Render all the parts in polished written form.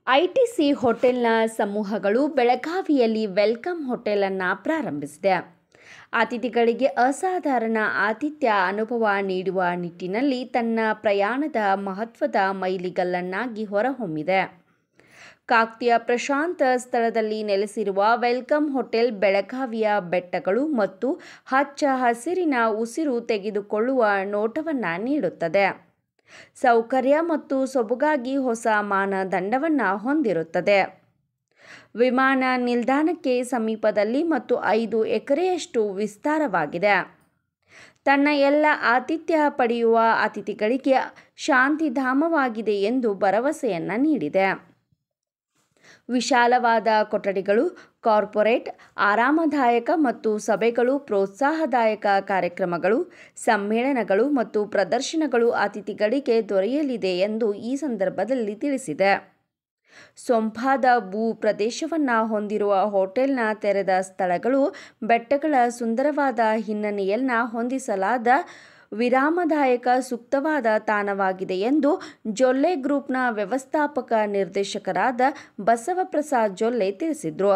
ITC ಹೋಟೆಲ್ನ ಸಮೂಹಗಳು ಬೆಳಗಾವಿಯಲ್ಲಿ welcome ಹೋಟೆಲನ್ನು ಪ್ರಾರಂಭಿಸಿದೆ. ಅತಿಥಿಗಳಿಗೆ ಅಸಾಧಾರಣ ಆತಿಥ್ಯ ಅನುಭವ ನೀಡುವ ನಿಟ್ಟಿನಲ್ಲಿ ತನ್ನ ಪ್ರಯಾಣದ ಮಹತ್ವದ ಮೈಲಿಗಲ್ಲನ್ನಾಗಿ ಹೊರಹೊಮ್ಮಿದೆ. ಕಾಕ್ತಿಯ ಪ್ರಶಾಂತ ಸ್ಥಳದಲ್ಲಿ ನೆಲೆಸಿರುವ ವೆಲ್ಕಮ್ ಹೋಟೆಲ್ ಬೆಳಗಾವಿಯ ಬೆಟ್ಟಗಳು ಮತ್ತು ಹಚ್ಚ ಹಸಿರಿನ ಉಸಿರು ತೆಗೆದುಕೊಳ್ಳುವ ನೋಟವನ್ನು ನೀಡುತ್ತದೆ. ಸೌಕರ್ಯ ಮತ್ತು ಸೊಬಗಾಗಿ ಹೊಸ ಮಾನದಂಡವನ್ನು ಹೊಂದಿರುತ್ತದೆ. ವಿಮಾನ ನಿಲ್ದಾಣಕ್ಕೆ ಸಮೀಪದಲ್ಲಿ ಮತ್ತು 5 ಎಕರೆಯಷ್ಟು ವಿಸ್ತಾರವಾಗಿದೆ. ತನ್ನ ಎಲ್ಲ ಆತಿಥ್ಯ ಪಡೆಯುವ ಅತಿಥಿಗಳಿಗೆ ಶಾಂತಿಧಾಮವಾಗಿದೆ ಎಂದು ಭರವಸೆಯನ್ನು ನೀಡಿದೆ. ವಿಶಾಲವಾದ ಕೊಠಡಿಗಳು, ಕಾರ್ಪೊರೇಟ್, ಆರಾಮದಾಯಕ ಮತ್ತು ಸಭೆಗಳು, ಪ್ರೋತ್ಸಾಹದಾಯಕ ಕಾರ್ಯಕ್ರಮಗಳು, ಸಮ್ಮೇಳನಗಳು ಮತ್ತು ಪ್ರದರ್ಶನಗಳು ಅತಿಥಿಗಳಿಗೆ ದೊರೆಯಲಿದೆ ಎಂದು ಈ ಸಂದರ್ಭದಲ್ಲಿ ತಿಳಿಸಿದೆ. ಸೊಂಪಾದ ಭೂ ಪ್ರದೇಶವನ್ನು ಹೊಂದಿರುವ ಹೋಟೆಲ್ನ ತೆರೆದ ಸ್ಥಳಗಳು, ಬೆಟ್ಟಗಳ ಸುಂದರವಾದ ಹಿನ್ನೆಲೆಯನ್ನು ಹೊಂದಿಸಲಾದ ವಿರಾಮದಾಯಕ ಸೂಕ್ತವಾದ ತಾಣವಾಗಿದೆ ಎಂದು ಜೊಲ್ಲೆ ಗ್ರೂಪ್ನ ವ್ಯವಸ್ಥಾಪಕ ನಿರ್ದೇಶಕರಾದ ಬಸವಪ್ರಸಾದ್ ಜೊಲ್ಲೆ ತಿಳಿಸಿದರು.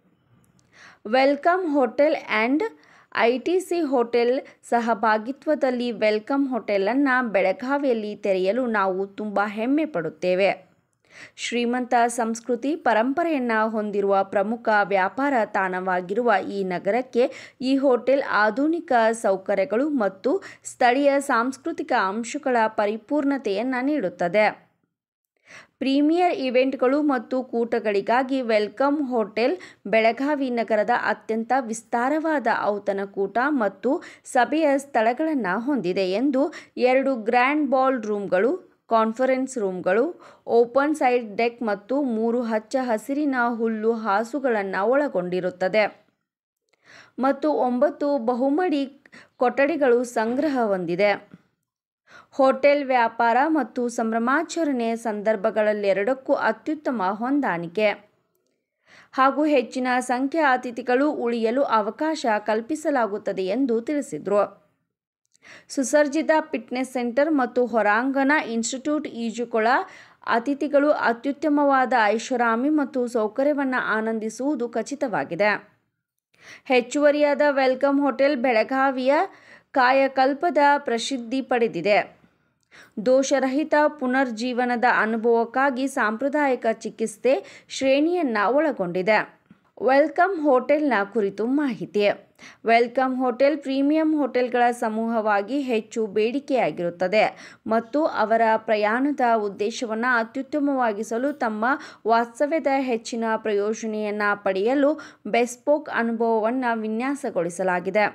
Welcome hotel and ITC hotel ಸಹಭಾಗಿತ್ವದಲ್ಲಿ ವೆಲ್ಕಮ್ ಹೋಟೆಲನ್ನು ಬೆಳಗಾವಿಯಲ್ಲಿ ತೆರೆಯಲು ನಾವು ತುಂಬ ಹೆಮ್ಮೆ ಪಡುತ್ತೇವೆ. ಶ್ರೀಮಂತ ಸಂಸ್ಕೃತಿ ಪರಂಪರೆಯನ್ನು ಹೊಂದಿರುವ ಪ್ರಮುಖ ವ್ಯಾಪಾರ ತಾಣವಾಗಿರುವ ಈ ನಗರಕ್ಕೆ ಈ ಹೋಟೆಲ್ ಆಧುನಿಕ ಸೌಕರ್ಯಗಳು ಮತ್ತು ಸ್ಥಳೀಯ ಸಾಂಸ್ಕೃತಿಕ ಅಂಶಗಳ ಪರಿಪೂರ್ಣತೆಯನ್ನು ನೀಡುತ್ತದೆ. ಪ್ರೀಮಿಯರ್ ಇವೆಂಟ್ಗಳು ಮತ್ತು ಕೂಟಗಳಿಗಾಗಿ ವೆಲ್ಕಮ್ ಹೋಟೆಲ್ ಬೆಳಗಾವಿ ನಗರದ ಅತ್ಯಂತ ವಿಸ್ತಾರವಾದ ಔತಣಕೂಟ ಮತ್ತು ಸಭೆಯ ಸ್ಥಳಗಳನ್ನು ಹೊಂದಿದೆ ಎಂದು 2 ಗ್ರ್ಯಾಂಡ್ ಬಾಲ್ ರೂಮ್ಗಳು, ಕಾನ್ಫರೆನ್ಸ್ ರೂಮ್ಗಳು, ಓಪನ್ ಸೈಡ್ ಡೆಕ್ ಮತ್ತು 3 ಹಚ್ಚ ಹಸಿರಿನ ಹುಲ್ಲು ಹಾಸುಗಳನ್ನು ಒಳಗೊಂಡಿರುತ್ತದೆ ಮತ್ತು 9 ಬಹುಮಡಿ ಕೊಠಡಿಗಳು ಸಂಗ್ರಹ ಹೊಂದಿದೆ. ಹೋಟೆಲ್ ವ್ಯಾಪಾರ ಮತ್ತು ಸಂಭ್ರಮಾಚರಣೆಯ ಸಂದರ್ಭಗಳೆರಡಕ್ಕೂ ಅತ್ಯುತ್ತಮ ಹೊಂದಾಣಿಕೆ ಹಾಗೂ ಹೆಚ್ಚಿನ ಸಂಖ್ಯೆಯ ಅತಿಥಿಗಳು ಉಳಿಯಲು ಅವಕಾಶ ಕಲ್ಪಿಸಲಾಗುತ್ತದೆ ಎಂದು ತಿಳಿಸಿದರು. ಸುಸಜ್ಜಿತ ಫಿಟ್ನೆಸ್ ಸೆಂಟರ್ ಮತ್ತು ಹೊರಾಂಗಣ ಇನ್ಸ್ಟಿಟ್ಯೂಟ್ ಈಜುಕೊಳ ಅತಿಥಿಗಳು ಅತ್ಯುತ್ತಮವಾದ ಐಷಾರಾಮಿ ಮತ್ತು ಸೌಕರ್ಯವನ್ನು ಆನಂದಿಸುವುದು ಖಚಿತವಾಗಿದೆ. ಹೆಚ್ಚುವರಿಯಾದ ವೆಲ್ಕಮ್ ಹೋಟೆಲ್ ಬೆಳಗಾವಿಯ ಕಾಯಕಲ್ಪದ ಪ್ರಸಿದ್ಧಿ ಪಡೆದಿದೆ. ದೋಷರಹಿತ ಪುನರುಜ್ಜೀವನದ ಅನುಭವಕ್ಕಾಗಿ ಸಾಂಪ್ರದಾಯಿಕ ಚಿಕಿತ್ಸೆ ಶ್ರೇಣಿಯನ್ನು ಒಳಗೊಂಡಿದೆ. ವೆಲ್ಕಮ್ ಹೋಟೆಲ್ನ ಕುರಿತು ಮಾಹಿತಿ. ವೆಲ್ಕಮ್ ಹೋಟೆಲ್ ಪ್ರೀಮಿಯಂ ಹೋಟೆಲ್ಗಳ ಸಮೂಹವಾಗಿ ಹೆಚ್ಚು ಬೇಡಿಕೆಯಾಗಿರುತ್ತದೆ ಮತ್ತು ಅವರ ಪ್ರಯಾಣದ ಉದ್ದೇಶವನ್ನು ಅತ್ಯುತ್ತಮವಾಗಿಸಲು ತಮ್ಮ ವಾಸ್ತವ್ಯದ ಹೆಚ್ಚಿನ ಪ್ರಯೋಜನೆಯನ್ನು ಪಡೆಯಲು ಬೆಸ್ಪೋಕ್ ಅನುಭವವನ್ನು ವಿನ್ಯಾಸಗೊಳಿಸಲಾಗಿದೆ.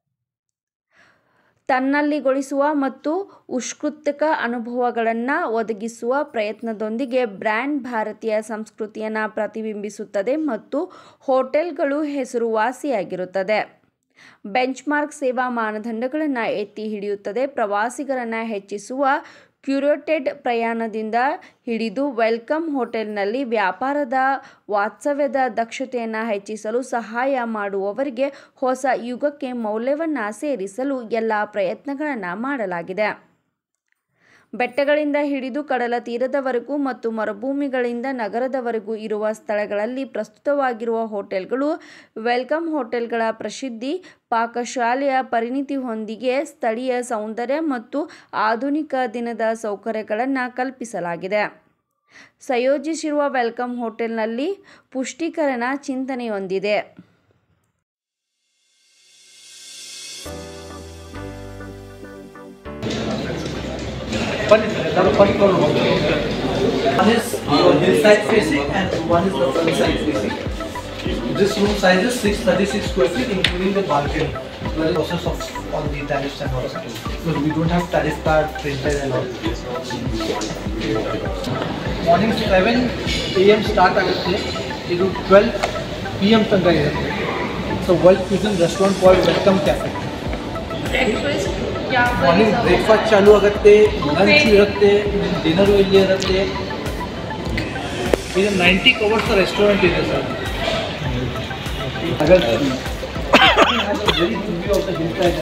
ತನ್ನಲ್ಲಿಗೊಳಿಸುವ ಮತ್ತು ಉತ್ಕೃಷ್ಟ ಅನುಭವಗಳನ್ನು ಒದಗಿಸುವ ಪ್ರಯತ್ನದೊಂದಿಗೆ ಬ್ರ್ಯಾಂಡ್ ಭಾರತೀಯ ಸಂಸ್ಕೃತಿಯನ್ನು ಪ್ರತಿಬಿಂಬಿಸುತ್ತದೆ ಮತ್ತು ಹೋಟೆಲ್ಗಳು ಹೆಸರುವಾಸಿಯಾಗಿರುತ್ತದೆ. ಬೆಂಚ್ಮಾರ್ಕ್ ಸೇವಾ ಮಾನದಂಡಗಳನ್ನು ಎತ್ತಿ ಹಿಡಿಯುತ್ತದೆ. ಪ್ರವಾಸಿಗರನ್ನು ಹೆಚ್ಚಿಸುವ ಕ್ಯೂರೇಟೆಡ್ ಪ್ರಯಾಣದಿಂದ ಹಿಡಿದು ವೆಲ್ಕಮ್ ಹೋಟೆಲ್ನಲ್ಲಿ ವ್ಯಾಪಾರದ ವಾಸ್ತವ್ಯದ ದಕ್ಷತೆಯನ್ನು ಹೆಚ್ಚಿಸಲು ಸಹಾಯ ಮಾಡುವವರೆಗೆ ಹೊಸ ಯುಗಕ್ಕೆ ಮೌಲ್ಯವನ್ನು ಸೇರಿಸಲು ಎಲ್ಲ ಪ್ರಯತ್ನಗಳನ್ನು ಮಾಡಲಾಗಿದೆ. ಬೆಟ್ಟಗಳಿಂದ ಹಿಡಿದು ಕಡಲ ತೀರದವರೆಗೂ ಮತ್ತು ಮರುಭೂಮಿಗಳಿಂದ ನಗರದವರೆಗೂ ಇರುವ ಸ್ಥಳಗಳಲ್ಲಿ ಪ್ರಸ್ತುತವಾಗಿರುವ ಹೋಟೆಲ್ಗಳು ವೆಲ್ಕಮ್ ಹೋಟೆಲ್ಗಳ ಪ್ರಸಿದ್ಧಿ, ಪಾಕಶಾಲೆಯ ಪರಿಣಿತಿಯೊಂದಿಗೆ ಸ್ಥಳೀಯ ಸೌಂದರ್ಯ ಮತ್ತು ಆಧುನಿಕ ದಿನದ ಸೌಕರ್ಯಗಳನ್ನು ಕಲ್ಪಿಸಲಾಗಿದೆ. ಸಂಯೋಜಿಸಿರುವ ವೆಲ್ಕಮ್ ಹೋಟೆಲ್ನಲ್ಲಿ ಪುಷ್ಟೀಕರಣ ಚಿಂತನೆಯೊಂದಿದೆ. One is hillside facing and one is the front side facing. This room size is 636 square feet including the balcony. We are in the process of all the tariffs and all. So we don't have tariff card printed and all. Morning 7 AM start ಆಗುತ್ತೆ. ಇದು 12 PM ತನಕ ಇರುತ್ತೆ. So world cuisine restaurant called Welcome Cafe. Morning breakfast ಚಾಲೂ ಆಗುತ್ತೆ, lunch ಇರುತ್ತೆ, dinner ಇಲ್ಲಿ ಇರುತ್ತೆ. ಇದು 90 ಕವರ್ಸ್ ರೆಸ್ಟೋರೆಂಟ್ ಇದೆ sir. Very view of the hill side.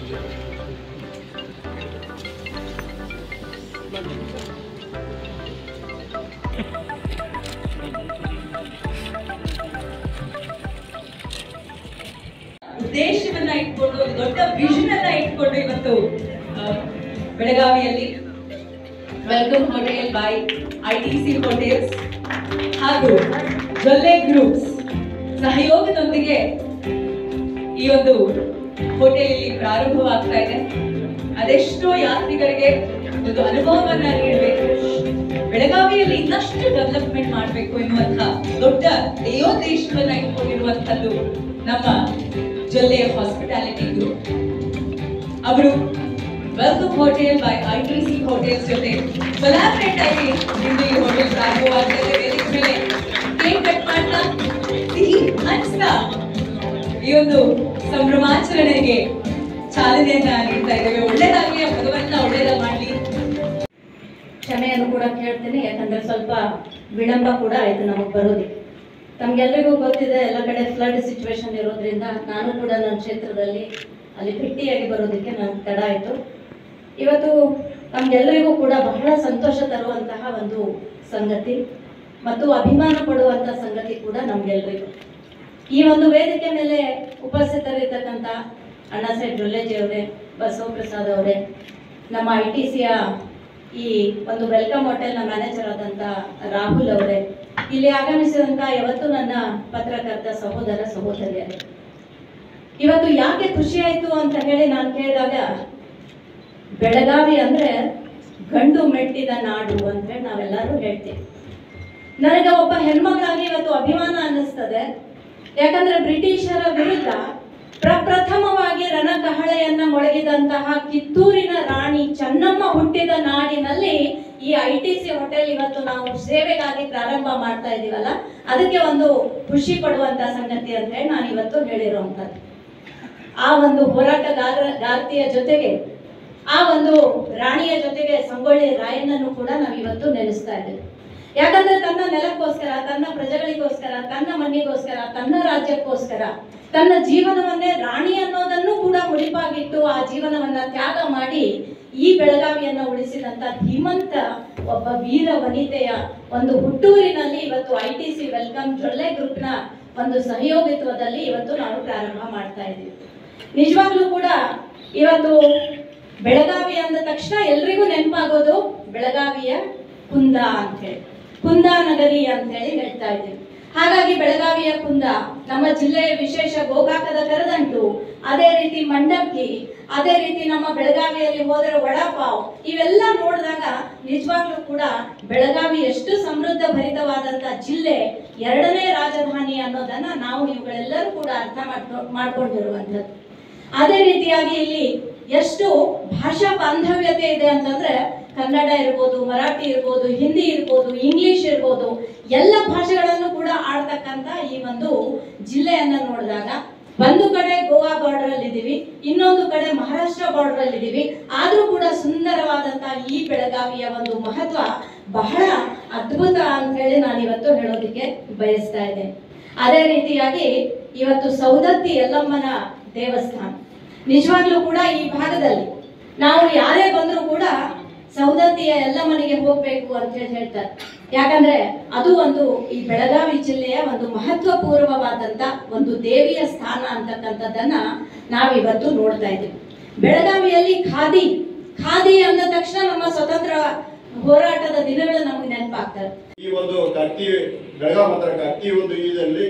ಉದ್ದೇಶವನ್ನ ಇಟ್ಕೊಂಡು ಒಂದು ದೊಡ್ಡ ವಿಷನ್ ಅನ್ನ ಇಟ್ಕೊಂಡು ಇವತ್ತು ಬೆಳಗಾವಿಯಲ್ಲಿ welcome hotel by ITC hotels ಹಾಗೂ ಜೊಲ್ಲೆ ಗ್ರೂಪ್ಸ್ ಸಹಯೋಗದೊಂದಿಗೆ ಈ ಒಂದು ಹೋಟೆಲ್ ಇಲ್ಲಿ ಪ್ರಾರಂಭವಾಗ್ತಾ ಇದೆ. ಅದೆಷ್ಟೋ ಯಾತ್ರಿಕರಿಗೆ ಒಂದು ಅನುಭವವನ್ನ ನೀಡಬೇಕು, ಬೆಳಗಾವಿಯಲ್ಲಿ ಇನ್ನಷ್ಟು ಡೆವಲಪ್ಮೆಂಟ್ ಮಾಡಬೇಕು ಎನ್ನುವಂತಹ ದೊಡ್ಡ ಧ್ಯೇಯೋದ್ದೇಶವನ್ನ ಇಟ್ಕೊಂಡಿರುವಂತದ್ದು ನಮ್ಮ ಜೊಲ್ಲೆ ಹಾಸ್ಪಿಟಾಲಿಟಿ ಗ್ರೂಪ್. ಅವರು welcome hotel by ITC hotels ಜೊತೆ ಕೊಲಾಬರೇಟ್ ಆಗಿ ಇಂದು ಈ ಹೋಟೆಲ್ ಪ್ರಾರಂಭವಾಗ್ತಾ ಇದೆ. ವೇದಿಕೆ ಮೇಲೆ ಕೇಕ್ ಕಟ್ ಮಾಡ್ತಾ ಸಿಹಿ ಹಂಚ್ತಾ ಈ ಒಂದು ಸಂಭ್ರಮಾಚರಣೆಗೆ ಚಾಲನೆಯನ್ನ ನೀಡ್ತಾ ಇದ್ದೇವೆ. ಒಳ್ಳೇದಾಗ್ಲಿ, ಭಗವಂತ ಒಳ್ಳೇದಾಗಿ ಮಾಡ್ಲಿ. ಕ್ಷಮೆಯನ್ನು ಕೂಡ ಕೇಳ್ತೀನಿ, ಯಾಕಂದ್ರೆ ಸ್ವಲ್ಪ ವಿಳಂಬ ಕೂಡ ಆಯ್ತು ನಮಗೆ ಬರೋದಕ್ಕೆ. ತಮ್ಗೆಲ್ರಿಗೂ ಗೊತ್ತಿದೆ, ಎಲ್ಲ ಕಡೆ ಫ್ಲಡ್ ಸಿಚುವೇಶನ್ ಇರೋದ್ರಿಂದ ನಾನು ಕೂಡ ನನ್ನ ಕ್ಷೇತ್ರದಲ್ಲಿ ಅಲ್ಲಿ ಭೇಟಿಯಾಗಿ ಬರೋದಕ್ಕೆ ನನಗೆ ತಡ ಆಯಿತು. ಇವತ್ತು ನಮ್ಗೆಲ್ಲರಿಗೂ ಕೂಡ ಬಹಳ ಸಂತೋಷ ತರುವಂತಹ ಒಂದು ಸಂಗತಿ ಮತ್ತು ಅಭಿಮಾನ ಪಡುವಂಥ ಸಂಗತಿ ಕೂಡ ನಮ್ಗೆಲ್ರಿಗೂ. ಈ ಒಂದು ವೇದಿಕೆ ಮೇಲೆ ಉಪಸ್ಥಿತರಿರ್ತಕ್ಕಂಥ ಅಣ್ಣಾ ಸಾಹೇಬ್ ಜೊಲ್ಲೆಜಿ ಅವರೇ, ಬಸವಪ್ರಸಾದ್ ಅವರೇ, ನಮ್ಮ ITCಯ ಈ ಒಂದು ವೆಲ್ಕಮ್ ಹೋಟೆಲ್ನ ಮ್ಯಾನೇಜರ್ ಆದಂಥ ರಾಹುಲ್ ಅವರೇ, ಇಲ್ಲಿ ಆಗಮಿಸಿದಂಥ ಯಾವತ್ತು ನನ್ನ ಪತ್ರಕರ್ತ ಸಹೋದರ ಸಹೋದರಿಯರೇ, ಇವತ್ತು ಯಾಕೆ ಖುಷಿ ಆಯಿತು ಅಂತ ಹೇಳಿ ನಾನು ಕೇಳಿದಾಗ, ಬೆಳಗಾವಿ ಅಂದರೆ ಗಂಡು ಮೆಟ್ಟಿದ ನಾಡು ಅಂತ ಹೇಳಿ ನಾವೆಲ್ಲರೂ ಹೇಳ್ತೀವಿ. ನನಗೆ ಒಬ್ಬ ಹೆಣ್ಮಗಳಾಗಿ ಇವತ್ತು ಅಭಿಮಾನ ಅನ್ನಿಸ್ತದೆ. ಯಾಕಂದ್ರೆ ಬ್ರಿಟಿಷರ ವಿರುದ್ಧ ಪ್ರಪ್ರಥಮವಾಗಿ ರಣಕಹಳೆಯನ್ನ ಮೊಳಗಿದಂತಹ ಕಿತ್ತೂರಿನ ರಾಣಿ ಚೆನ್ನಮ್ಮ ಹುಟ್ಟಿದ ನಾಡಿನಲ್ಲಿ ಈ ITC ಹೋಟೆಲ್ ಇವತ್ತು ನಾವು ಸೇವೆಗಾಗಿ ಪ್ರಾರಂಭ ಮಾಡ್ತಾ ಇದೀವಲ್ಲ, ಅದಕ್ಕೆ ಒಂದು ಖುಷಿ ಪಡುವಂತ ಸಂಗತಿ ಅಂತ ಹೇಳಿ ನಾನು ಇವತ್ತು ಹೇಳಿರುವಂಥದ್ದು. ಆ ಒಂದು ಹೋರಾಟಗಾರ್ತಿಯ ಜೊತೆಗೆ ಆ ಒಂದು ರಾಣಿಯ ಜೊತೆಗೆ ಸಂಗೊಳ್ಳಿ ರಾಯಣ್ಣನ್ನು ಕೂಡ ನಾವು ಇವತ್ತು ನೆನೆಸ್ತಾ ಇದ್ದೇವೆ. ಯಾಕಂದ್ರೆ ತನ್ನ ನೆಲಕ್ಕೋಸ್ಕರ, ತನ್ನ ಪ್ರಜೆಗಳಿಗೋಸ್ಕರ, ತನ್ನ ಮಣ್ಣಿಗೋಸ್ಕರ, ತನ್ನ ರಾಜ್ಯಕ್ಕೋಸ್ಕರ ತನ್ನ ಜೀವನವನ್ನೇ, ರಾಣಿ ಅನ್ನೋದನ್ನು ಕೂಡ ಮುಡಿಪಾಗಿಟ್ಟು ಆ ಜೀವನವನ್ನ ತ್ಯಾಗ ಮಾಡಿ ಈ ಬೆಳಗಾವಿಯನ್ನ ಉಳಿಸಿದಂತ ಧೀಮಂತ ಒಬ್ಬ ವೀರ ವನಿತೆಯ ಒಂದು ಹುಟ್ಟೂರಿನಲ್ಲಿ ಇವತ್ತು ITC ವೆಲ್ಕಮ್ ಜೊಲ್ಲೆ ಗ್ರೂಪ್ನ ಒಂದು ಸಹಯೋಗಿತ್ವದಲ್ಲಿ ಇವತ್ತು ನಾವು ಪ್ರಾರಂಭ ಮಾಡ್ತಾ ಇದ್ದೀವಿ. ನಿಜವಾಗ್ಲೂ ಕೂಡ ಇವತ್ತು ಬೆಳಗಾವಿ ಅಂದ ತಕ್ಷಣ ಎಲ್ರಿಗೂ ನೆನಪಾಗೋದು ಬೆಳಗಾವಿಯ ಕುಂದ ಅಂತ ಹೇಳಿ, ಕುಂದ ನಗರಿ ಅಂತ ಹೇಳಿ ಹೇಳ್ತಾ ಇದ್ದೀವಿ. ಹಾಗಾಗಿ ಬೆಳಗಾವಿಯ ಕುಂದ, ನಮ್ಮ ಜಿಲ್ಲೆಯ ವಿಶೇಷ ಗೋಕಾಕದ ಕರದಂಟು, ಅದೇ ರೀತಿ ಮಂಡಕ್ಕಿ, ಅದೇ ರೀತಿ ನಮ್ಮ ಬೆಳಗಾವಿಯಲ್ಲಿ ಹೋದರೆ ವಡಾಪಾವ್, ಇವೆಲ್ಲ ನೋಡಿದಾಗ ನಿಜವಾಗ್ಲೂ ಕೂಡ ಬೆಳಗಾವಿ ಎಷ್ಟು ಸಮೃದ್ಧ ಭರಿತವಾದಂತ ಜಿಲ್ಲೆ, ಎರಡನೇ ರಾಜಧಾನಿ ಅನ್ನೋದನ್ನ ನಾವು ನೀವುಗಳೆಲ್ಲರೂ ಕೂಡ ಅರ್ಥ ಮಾಡ್ಕೊಂಡಿರುವಂಥದ್ದು. ಅದೇ ರೀತಿಯಾಗಿ ಇಲ್ಲಿ ಎಷ್ಟು ಭಾಷಾ ಬಾಂಧವ್ಯತೆ ಇದೆ ಅಂತಂದ್ರೆ, ಕನ್ನಡ ಇರ್ಬೋದು, ಮರಾಠಿ ಇರ್ಬೋದು, ಹಿಂದಿ ಇರ್ಬೋದು, ಇಂಗ್ಲಿಷ್ ಇರ್ಬೋದು, ಎಲ್ಲ ಭಾಷೆಗಳನ್ನು ಕೂಡ ಆಡ್ತಕ್ಕಂಥ ಈ ಒಂದು ಜಿಲ್ಲೆಯನ್ನ ನೋಡಿದಾಗ, ಒಂದು ಕಡೆ ಗೋವಾ ಬಾರ್ಡರ್ ಅಲ್ಲಿ ಇದೀವಿ, ಇನ್ನೊಂದು ಕಡೆ ಮಹಾರಾಷ್ಟ್ರ ಬಾರ್ಡರ್ ಅಲ್ಲಿ ಇದೀವಿ, ಆದ್ರೂ ಕೂಡ ಸುಂದರವಾದಂತಹ ಈ ಬೆಳಗಾವಿಯ ಒಂದು ಮಹತ್ವ ಬಹಳ ಅದ್ಭುತ ಅಂತ ಹೇಳಿ ನಾನು ಇವತ್ತು ಹೇಳೋದಕ್ಕೆ ಬಯಸ್ತಾ ಇದ್ದೇನೆ. ಅದೇ ರೀತಿಯಾಗಿ ಇವತ್ತು ಸೌದತ್ತಿ ಯಲ್ಲಮ್ಮನ ದೇವಸ್ಥಾನ, ನಿಜವಾಗ್ಲೂ ಕೂಡ ಈ ಭಾಗದಲ್ಲಿ ನಾವು ಯಾರೇ ಬಂದರೂ ಕೂಡ ಸೌದತ್ತಿಯ ಯಲ್ಲಮ್ಮನಿಗೆ ಹೋಗ್ಬೇಕು ಅಂತ ಹೇಳ್ತಾರೆ. ಯಾಕಂದ್ರೆ ಅದು ಒಂದು ಈ ಬೆಳಗಾವಿ ಜಿಲ್ಲೆಯ ಒಂದು ಮಹತ್ವಪೂರ್ವವಾದಂತ ಒಂದು ದೇವಿಯ ಸ್ಥಾನ ಅಂತಕ್ಕಂಥದ್ದನ್ನ ನಾವಿವತ್ತು ನೋಡ್ತಾ ಇದ್ದೀವಿ. ಬೆಳಗಾವಿಯಲ್ಲಿ ಖಾದಿ ಅಂದ ತಕ್ಷಣ ನಮ್ಮ ಸ್ವತಂತ್ರ ಹೋರಾಟದ ದಿನಗಳು ನಮಗೆ ನೆನಪಾಗ್ತವೆ. ಈ ಒಂದು ಕಾರ್ತಿ ಬೆಳಗಾವಿ ಮಾತ್ರ ಕಾರ್ತಿ ಒಂದು ಇದರಲ್ಲಿ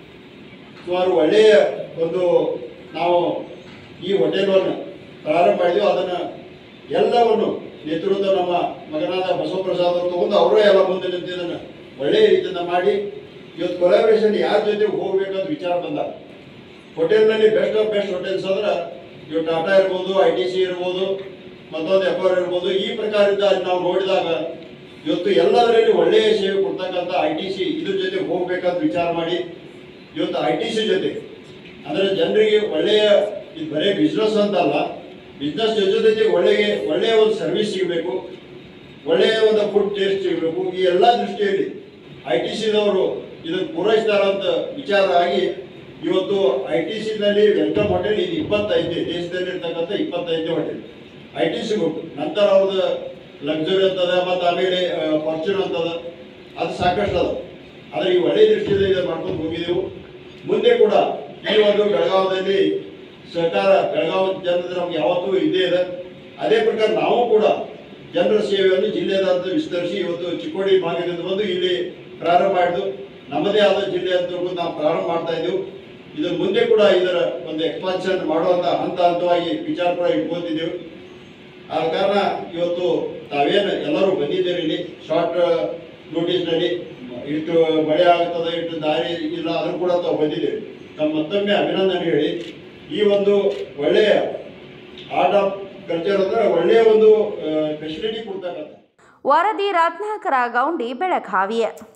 ಸುಮಾರು ಒಳ್ಳೆಯ ಒಂದು ನಾವು ಈ ಹೋಟೆಲನ್ನು ಪ್ರಾರಂಭ ಮಾಡಿದೆವು. ಅದನ್ನು ಎಲ್ಲವನ್ನು ನೇತೃತ್ವ ನಮ್ಮ ಮಗನಾದ ಬಸವಪ್ರಸಾದ್ ಅವರು ತಗೊಂಡು ಅವರೇ ಎಲ್ಲ ಮುಂದೆ ನಿಂತು ಇದನ್ನು ಒಳ್ಳೆಯ ರೀತಿಯಿಂದ ಮಾಡಿ ಇವತ್ತು ಕೊಲಾಬ್ರೇಷನ್ ಯಾರ ಜೊತೆ ಹೋಗ್ಬೇಕಂತ ವಿಚಾರ ಬಂದಾಗ, ಹೋಟೆಲ್ನಲ್ಲಿ ಬೆಸ್ಟ್ ಆಫ್ ಬೆಸ್ಟ್ ಹೋಟೆಲ್ಸ್ ಅಂದ್ರೆ ಇವು ಟಾಟಾ ಇರ್ಬೋದು, ITC ಇರ್ಬೋದು, ಮತ್ತೊಂದು ಎಫರ್ ಇರ್ಬೋದು, ಈ ಪ್ರಕಾರದಿಂದ ನಾವು ನೋಡಿದಾಗ ಇವತ್ತು ಎಲ್ಲದರಲ್ಲಿ ಒಳ್ಳೆಯ ಸೇವೆ ಕೊಡ್ತಕ್ಕಂಥ ITC ಇದ್ರ ಜೊತೆ ಹೋಗ್ಬೇಕಂತ ವಿಚಾರ ಮಾಡಿ ಇವತ್ತು ITC ಜೊತೆ ಅಂದರೆ ಜನರಿಗೆ ಒಳ್ಳೆಯ ಇದು ಬರೀ ಬಿಸ್ನೆಸ್ ಅಂತಲ್ಲ, ಬಿಸ್ನೆಸ್ ಜೊತೆಗೆ ಒಳ್ಳೆಯ ಒಂದು ಸರ್ವಿಸ್ ಸಿಗಬೇಕು, ಒಳ್ಳೆಯ ಒಂದು ಫುಡ್ ಟೇಸ್ಟ್ ಸಿಗಬೇಕು. ಈ ಎಲ್ಲ ದೃಷ್ಟಿಯಲ್ಲಿ ITCದವರು ಇದನ್ನು ಪೂರೈಸ್ತಾರಂತ ವಿಚಾರ ಆಗಿ ಇವತ್ತು ITC-ನಲ್ಲಿ ವೆಲ್ಕಮ್ ಹೋಟೆಲ್ ಇದು 25 ದೇಶದಲ್ಲಿ ಇರ್ತಕ್ಕಂಥ 25 ಹೋಟೆಲ್ ITC ಉಂಟು. ನಂತರ ಅವ್ರದ್ದು ಲಕ್ಸುರಿ ಅಂತದ ಮತ್ತು ಆಮೇಲೆ ಫಾರ್ಚೂನ್ ಅಂತದ, ಅದು ಸಾಕಷ್ಟು ಅದ. ಆದರೆ ಈ ಒಳ್ಳೆಯ ದೃಷ್ಟಿಯಿಂದ ಇದನ್ನು ಮಾಡ್ಕೊಂಡು ಹೋಗಿದ್ದೆವು. ಮುಂದೆ ಕೂಡ ಈ ಒಂದು ಬೆಳಗಾವದಲ್ಲಿ ಸಹಕಾರ ಬೆಳಗಾವಿ ಜನರ ನಮ್ಗೆ ಯಾವತ್ತೂ ಇದ್ದೇ ಇದೆ. ಅದೇ ಪ್ರಕಾರ ನಾವು ಕೂಡ ಜನರ ಸೇವೆಯನ್ನು ಜಿಲ್ಲೆಯಾದಂತ ವಿಸ್ತರಿಸಿ ಇವತ್ತು ಚಿಕ್ಕೋಡಿ ಭಾಗದಿಂದ ಬಂದು ಇಲ್ಲಿ ಪ್ರಾರಂಭ ಮಾಡಿದ್ದು ನಮ್ಮದೇ ಆದ ಜಿಲ್ಲೆ ಅಂತ ನಾವು ಪ್ರಾರಂಭ ಮಾಡ್ತಾ ಇದ್ದೆವು. ಇದರ ಮುಂದೆ ಕೂಡ ಇದರ ಒಂದು ಎಕ್ಸ್ಪಾನ್ಷನ್ ಮಾಡುವಂತ ಹಂತವಾಗಿ ವಿಚಾರ ಕೂಡ ಇಟ್ಕೊತಿದ್ದೆವು. ಆದ ಕಾರಣ ಇವತ್ತು ತಾವೇನು ಎಲ್ಲರೂ ಬಂದಿದ್ದೀರಿ ಇಲ್ಲಿ ಶಾರ್ಟ್ ನೋಟಿಸ್ನಲ್ಲಿ, ಇಷ್ಟು ಮಳೆ ಆಗ್ತದೆ, ಇಷ್ಟು ದಾರಿ ಇಲ್ಲ, ಅದ್ರ ಕೂಡ ತಾವು ಬಂದಿದ್ದೀರಿ. ನಮ್ಮ ಮತ್ತೊಮ್ಮೆ ಅಭಿನಂದನೆ ಹೇಳಿ ಈ ಒಂದು ಒಳ್ಳೆಯ ಆರ್ಟ್ ಆಫ್ ಕಲ್ಚರ್ ಅಂದ್ರೆ ಒಳ್ಳೆಯ ಒಂದು ಫೆಸಿಲಿಟಿ ಕೊಡ್ತಕ್ಕಂಥ ವರದಿ ರತ್ನಾಕರ ಗೌಂಡಿ ಬೆಳಗಾವಿ.